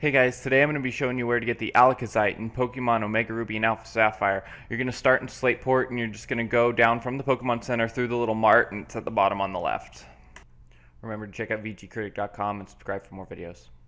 Hey guys, today I'm going to be showing you where to get the Alakazite in Pokemon Omega Ruby and Alpha Sapphire. You're going to start in Slateport and you're just going to go down from the Pokemon Center through the little mart and it's at the bottom on the left. Remember to check out VGCritic.com and subscribe for more videos.